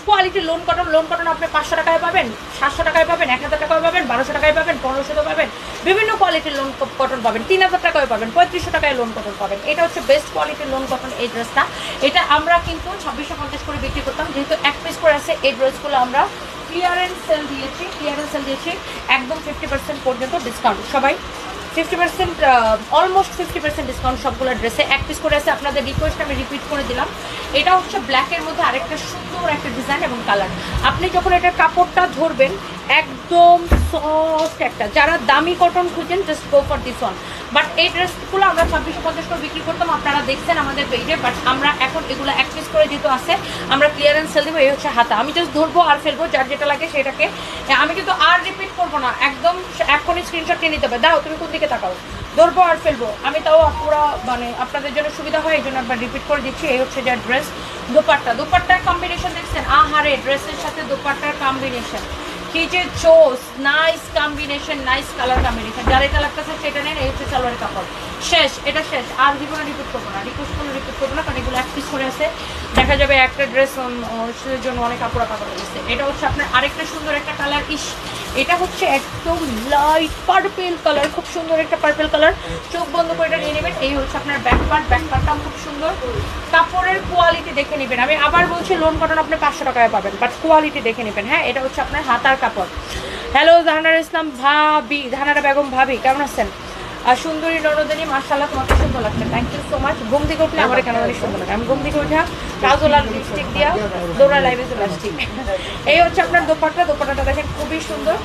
কোয়ালিটির lawn cotton আপনি 500 টাকায় পাবেন, 700 টাকায় পাবেন, 1000 টাকায় পাবেন, 1200 টাকায় পাবেন, 1500 পাবেন, বিভিন্ন কোয়ালিটির লোন কটন পাবেন, 3000 টাকায় পাবেন, 3500 টাকায় লোন কটন পাবেন। এটা হচ্ছে বেস্ট কোয়ালিটির লোন কটন এই ড্রেসটা। এটা আমরা কিন্তু 2650 করে বিক্রি করতাম, যেহেতু এক পিস করে আছে এই ড্রেসগুলো আমরা ক্লিয়ারেন্স সেল দিয়েছি একদম 50% পর্যন্ত ডিসকাউন্ট। সবাই 50%, অলমোস্ট 50% ডিসকাউন্ট সবগুলো ড্রেসে এক পিস করে আছে। আপনাদের রিকোয়েস্ট আমি রিপিট করে দিলাম। এটা হচ্ছে ব্ল্যাকের মধ্যে আরেকটা সুন্দর একটা ডিজাইন এবং কালার। আপনি যখন এটার কাপড়টা ধরবেন একদম সফট একটা, যারা দামি কটন খুঁজেন just go for this one. But এই ড্রেসগুলো আমরা 2650 করে বিক্রি করতাম, আপনারা দেখছেন আমাদের পেজে। বাট আমরা এখন এগুলো এক পিস করে যেহেতু আছে আমরা ক্লিয়ারেন্স সেল দেবো। এই হচ্ছে হাতা, আমি জাস্ট ধরবো আর ফেলবো, যার যেটা লাগে সেটাকে। আমি কিন্তু আর রিপিট করবো না, একদম এখনই স্ক্রিনশট নিয়ে নিতে হবে। দাও তুমি কোন দিকে তাকাও, ধরবো আর ফেলবো। আমি তাও পুরো মানে আপনাদের জন্য সুবিধা হয় এই জন্য একবার রিপিট করে দিচ্ছি। এই হচ্ছে যার ড্রেস। দোপাট্টার কম্বিনেশন দেখছেন, আহারে ড্রেসের সাথে দোপাট্টার কম্বিনেশন কি যে চোস, nice combination, nice colour combination. যার এটা লাগতেছে সেটা নেন। এই হচ্ছে সালোয়ারের কাপড়, শেষ, এটা শেষ। আর জীবনে রিপিট করবো না, রিকোয়েস্ট করবো না, কারণ এগুলো এক পিস করে আছে। দেখা যাবে একটা ড্রেস জন্য অনেক কাপড় কাপড় গেছে। এটা হচ্ছে আপনার আরেকটা সুন্দর একটা কালার। এটা হচ্ছে একদম লাইট পার্পেল কালার, খুব সুন্দর একটা পার্পেল কালার। চোখ বন্ধ করে এটা নিয়ে নেবেন। এই হচ্ছে আপনার ব্যাকপার্টটাও খুব সুন্দর। কাপড়ের কোয়ালিটি দেখে নেবেন। আমি আবার বলছি লোন কটন আপনি 500 টাকায় পাবেন, বাট কোয়ালিটি দেখে নেবেন। হ্যাঁ, এটা হচ্ছে আপনার হাতার কাপড়। হ্যালো জাহানারা ইসলাম ভাবি, জাহানারা বেগম ভাবি, কেমন আছেন? আর সুন্দরী নরদিনী, মাশাআল্লাহ তোমাকে সুন্দর লাগছে, থ্যাংক ইউ সো মাচ। ঘুম থেকে উঠলে আমার কেন জানি সুন্দর লাগে। আমি ঘুম থেকে উঠা কাজল আর লিপস্টিক দিয়া দৌড়া লাইভে চলে আসছি। এই হচ্ছে আপনার দোপাট্টাটা দেখেন খুবই সুন্দর।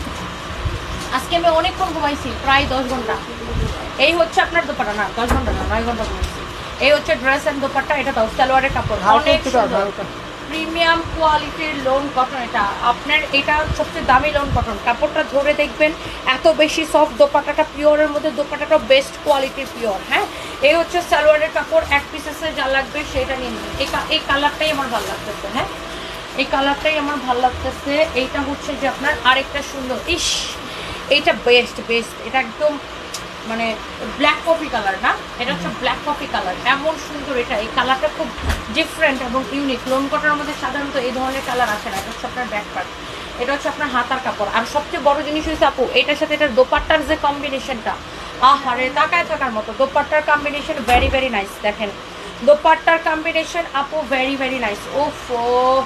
আজকে আমি অনেকক্ষণ ঘুমাইছি, প্রায় 10 ঘন্টা। এই হচ্ছে আপনার দোপাট্টা, না 10 ঘন্টা না, 9 ঘন্টা ঘুমাইছি। এই হচ্ছে ড্রেস এন্ড দোপাট্টা। এটা দাও সালোয়ারের কাপড়, অনেক সুন্দর প্রিমিয়াম কোয়ালিটির লোন কটন। এটা আপনার, এটা সবচেয়ে দামি লোন কটন। কাপড়টা ধরে দেখবেন এত বেশি সফট। দোপাট্টাটা পিওরের মধ্যে, দোপাট্টাটা বেস্ট কোয়ালিটির পিওর। হ্যাঁ, এই হচ্ছে সালোয়ারের কাপড়, এক পিসেসে যা লাগবে সেটা নিয়ে নেবেন। এই কালারটাই আমার ভালো লাগতেছে। হ্যাঁ, এই কালারটাই আমার ভালো লাগতেছে। এইটা হচ্ছে যে আপনার আরেকটা সুন্দর, এইটা বেস্ট। এটা একদম মানে ব্ল্যাক কফি কালার না, এটা হচ্ছে ব্ল্যাক কফি কালার, এমন সুন্দর। এই কালারটা খুব ডিফারেন্ট এবং ইউনিক। লোন কটনের মধ্যে সাধারণত এই ধরনের কালার আসে না। এটা হচ্ছে আপনার ব্যাক পার্ট, এটা হচ্ছে আপনার হাতার কাপড়। আর সবচেয়ে বড় জিনিস হচ্ছে আপু, এটার সাথে এটার দোপাট্টার যে কম্বিনেশনটা, আহারে তাকায় থাকার মতো। দোপাট্টার কম্বিনেশন ভেরি ভেরি নাইস। দেখেন দোপাট্টার কম্বিনেশন আপু ভেরি ভেরি নাইস। ওফো,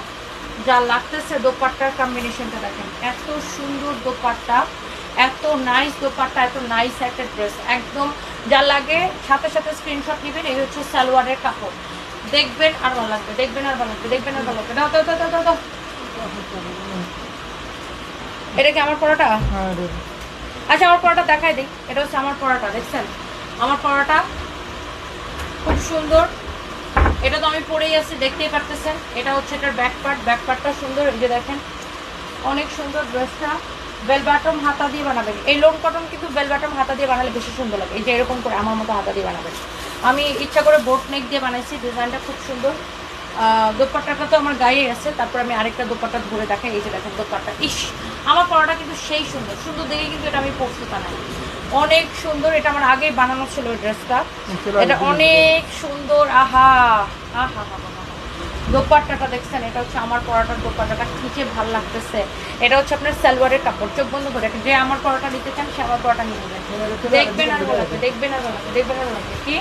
যা লাগতেছে দোপাট্টার কম্বিনেশনটা দেখেন, এত সুন্দর দোপাট্টা, এত নাইস দোপাট্টা, এত নাইস একটা ড্রেস। একদম যা লাগে সাথে সাথে স্ক্রিনশট নেবেন। এই হচ্ছে সালোয়ারের কাপড়, দেখবেন আর ভালো লাগবে, দেখবেন আর ভালো লাগবে, দেখবেন আর ভালো লাগবে। দাও দাও দাও দাও দাও। এটা কি আমার পরাটা? আচ্ছা আমার পরাটা দেখাই দিই। এটা হচ্ছে আমার পরাটা, দেখছেন আমার পরাটা খুব সুন্দর। এটা তো আমি পরেই আছি, দেখতেই পারতেছেন। এটা হচ্ছে এটার ব্যাকপার্টটা সুন্দর। এই যে দেখেন অনেক সুন্দর ড্রেসটা। বেল বাটম হাতা দিয়ে বানাবেন। এই লোন কটন কিন্তু বেল বাটম হাতা দিয়ে বানালে বেশি সুন্দর লাগে। এই যে এরকম করে আমার মতো হাতা দিয়ে বানাবেন। আমি ইচ্ছা করে বোট নেক দিয়ে বানাইছি, ডিজাইনটা খুব সুন্দর। দোপাট্টাটা তো আমার গায়ে আছে। তারপর আমি আরেকটা দোপাট্টা ধরে দেখাই। এই যে দেখেন দোপাট্টা, আমার পরাটা কিন্তু সেই সুন্দর দেখে কিন্তু এটা আমি পরছি তা নাই, অনেক সুন্দর। এটা আমার আগেই বানানো ছিল এই ড্রেসটা, এটা অনেক সুন্দর। আহা আহা হা, দোপাট্টাটা দেখছেন, এটা হচ্ছে আমার পরাটার দোপাট্টাটা, কি যে ভালো লাগতেছে। এটা হচ্ছে আপনার সালোয়ারের কাপড়। চোখ বন্ধ করে যে আমার পরাটা নিতে চান সে আমার পরাটা নিয়ে নেবেন, দেখবেন আর ভালো লাগবে, দেখবেন আর ভালো লাগবে, দেখবেন আর ভালো লাগবে। কি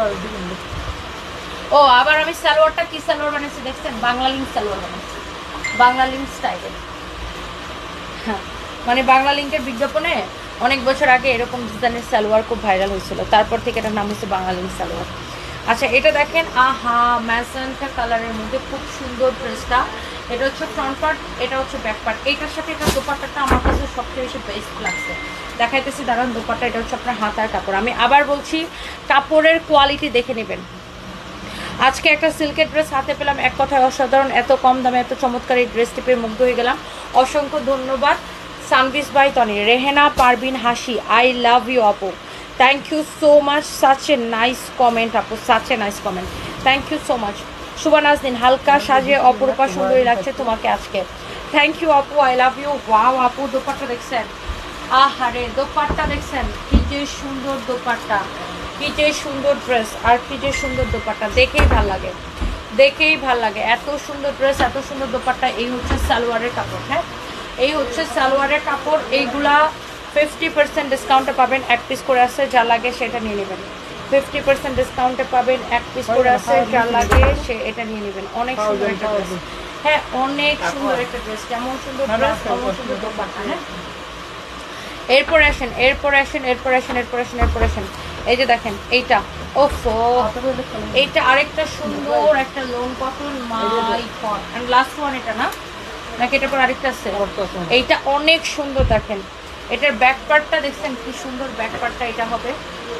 ও আবার আমি সালোয়ারটা কি সালোয়ার বানাইছি দেখছেন, বাংলা লিঙ্ক সালোয়ার বানাইছি, বাংলা লিঙ্ক স্টাইলে। হ্যাঁ, মানে বাংলা লিঙ্কের বিজ্ঞাপনে অনেক বছর আগে এরকম ডিজাইনের সালোয়ার খুব ভাইরাল হয়েছিল, তারপর থেকে এটার নাম হচ্ছে বাংলা লিঙ্ক সালোয়ার। আচ্ছা এটা দেখেন, আহা ম্যাজেন্টা কালারের মধ্যে খুব সুন্দর ড্রেসটা। এটা হচ্ছে ফ্রন্ট পার্ট, এটা হচ্ছে ব্যাক পার্ট। এইটার সাথে এটা দোপাট্টাটা আমার কাছে সবচেয়ে বেশি বেস্ট লাগছে। দেখাইতেছি দাঁড়ান দোপাট্টা। এটা হচ্ছে আপনার হাতার কাপড়। আমি আবার বলছি কাপড়ের কোয়ালিটি দেখে নেবেন। আজকে একটা সিল্কের ড্রেস হাতে পেলাম, এক কথায় অসাধারণ। এত কম দামে এত চমৎকার এই ড্রেসটি পেয়ে মুগ্ধ হয়ে গেলাম। অসংখ্য ধন্যবাদ Sanvees by Toni, Rehena Parvin Hashi, I love you আপু, thank you so much, such a nice comment আপু, such a nice comment, thank you so much. Shuva Nazdin, হালকা সাজে অপরূপা সুন্দরী লাগছে তোমাকে আজকে, থ্যাংক ইউ আপু, আই লাভ ইউ। ওয়াও আপু দোপাট্টা দেখছেন, আহারে দোপাট্টা দেখছেন, কি যে সুন্দর দোপাট্টা, কি যে সুন্দর ড্রেস আর কি যে সুন্দর দোপাট্টা, দেখেই ভাল লাগে, দেখেই ভাল লাগে। এত সুন্দর ড্রেস, এত সুন্দর দোপাট্টা। এই হচ্ছে সালোয়ারের কাপড়। হ্যাঁ, এই হচ্ছে সালোয়ারের কাপড়। এইগুলা 50% ডিসকাউন্টে পাবেন, এক পিস করে আছে, যা লাগে সেটা নিয়ে নেবেন। 50% ডিসকাউন্টে পাবেন, এক পিস করে আছে, যা লাগে সে এটা নিয়ে নেবেন। অনেক সুন্দর একটা ড্রেস। হ্যাঁ, অনেক সুন্দর একটা ড্রেস। যেমন সুন্দর ড্রেস তেমন সুন্দর দোপাট্টা। হ্যাঁ, এরপর আসেন, এরপর আসেন, এরপর আসেন, এরপর আসেন, এরপর আসেন। এই যে দেখেন এইটা, ওফো, এইটা আরেকটা সুন্দর একটা lawn cotton. My god. And last one এটা না, নাকি এটার পর আরেকটা আছে? এইটা অনেক সুন্দর। দেখেন এটার ব্যাক পার্টটা দেখছেন কি সুন্দর ব্যাক পার্টটা। এটা হবে,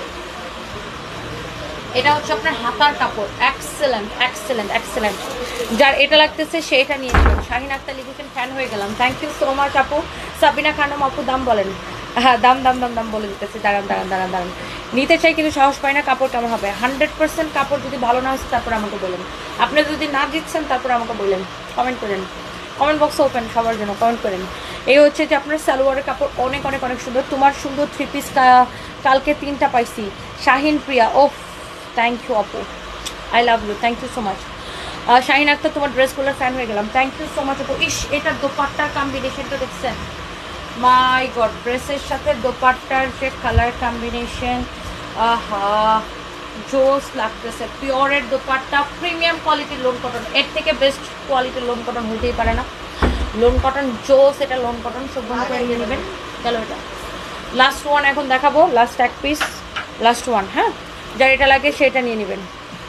এটা হচ্ছে আপনার হাতার কাপড়। Excellent, excellent, excellent. যার এটা লাগতেছে সেটা নিয়ে নেবেন। শাহিন আক্তার লিখেছেন ফ্যান হয়ে গেলাম। থ্যাংক ইউ সো মাচ আপু। সাবিনা খানম আপু দাম বলেন। হ্যাঁ, দাম দাম দাম দাম বলে দিতেছি। দাঁড়ান দাঁড়ান দাঁড়ান দাঁড়ান, নিতে চাই কিন্তু সাহস পাই না। কাপড় কেমন হবে? 100% কাপড় যদি ভালো না হচ্ছে তারপর আমাকে বলেন। আপনি যদি না দিচ্ছেন তারপর আমাকে বললেন, কমেন্ট করেন। কমেন্ট বক্স ওপেন সবার জন্য, কমেন্ট করেন। এই হচ্ছে যে আপনার সালোয়ারের কাপড় অনেক অনেক অনেক সুন্দর। তোমার সুন্দর 3 পিস কালকে 3টা পাইছি। শাহিন প্রিয়া, ওফ, থ্যাংক ইউ আপু, I love you, thank you so much. Shahin Akter তোমার ড্রেসগুলোর ফ্যান হয়ে গেলাম। থ্যাংক ইউ সো মাচ আপু। ইস, এটার দোপাট্টার কম্বিনেশনটা দেখছেন? মাই গড, ড্রেসের সাথে দোপাট্টার যে কালার কম্বিনেশন, আহা, জোস লাগতেছে। পিওরের দোপাট্টা, প্রিমিয়াম কোয়ালিটির লোন কটন। এর থেকে বেস্ট কোয়ালিটির লোন কটন হইতেই পারে না। লোন কটন জোস, এটা লোন কটন। সব বন্ধ করে নিয়ে নেবেন। চলো, এটা লাস্ট ওয়ান এখন দেখাবো, লাস্ট এক পিস, লাস্ট ওয়ান। হ্যাঁ, যার এটা লাগে সেটা নিয়ে নেবেন।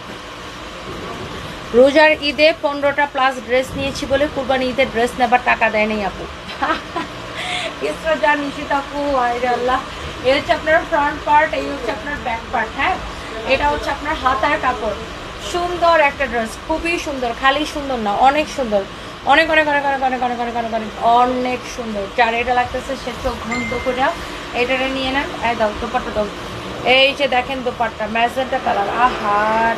রোজার ঈদে 15টা প্লাস ড্রেস নিয়েছি বলে কুরবানি ঈদের ড্রেস নেবার টাকা দেয় নাই আপু। ইসরা নিশিত আপু, আরে আল্লাহ। এই হচ্ছে আপনার ফ্রন্ট পার্ট, এই হচ্ছে আপনার ব্যাক পার্ট। হ্যাঁ, এটা হচ্ছে আপনার হাতার কাপড়। সুন্দর একটা ড্রেস, খুবই সুন্দর। খালি সুন্দর না, অনেক সুন্দর। অনেক অনেক অনেক অনেক অনেক অনেক অনেক অনেক অনেক অনেক সুন্দর। যার এটা লাগতেছে সে চোখ বন্ধ করে এটা নিয়ে নেন। এই দাও দোপাট্টা দাও। এই যে দেখেন দোপাট্টা, ম্যাজেন্টা কালার। আহা,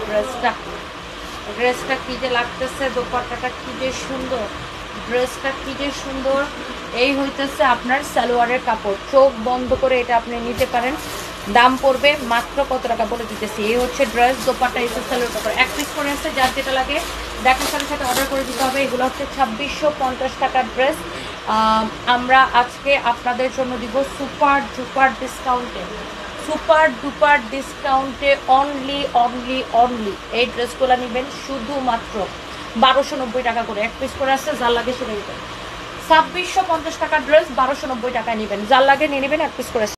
ড্রেসটা কি যে লাগতেছে, দোপাট্টাটা কি যে সুন্দর, ড্রেসটা কি যে সুন্দর। এই হইতেছে আপনার সালোয়ারের কাপড়। চোখ বন্ধ করে এটা আপনি নিতে পারেন। দাম পড়বে মাত্র কত টাকা বলে দিতেছি। এই হচ্ছে ড্রেস, দোপাট্টা, এই হচ্ছে সালোয়ার কাপড়। এক পিস করে আছে, যার যেটা লাগে দেখার সাথে সাথে অর্ডার করে দিতে হবে। এগুলো হচ্ছে 2650 টাকার ড্রেস। আমরা আজকে আপনাদের জন্য দিব সুপার ডুপার ডিসকাউন্টে, সুপার ডুপার ডিসকাউন্টে। অনলি অনলি অনলি এই ড্রেসগুলো নেবেন শুধুমাত্র 1290 টাকা করে। এক পিস করে আসছে, যার লাগে সেটা নেবেন। 2650 টাকার ড্রেস 1290 টাকায় নেবেন, যার লাগে নিয়ে নেবেন। এক পিস করে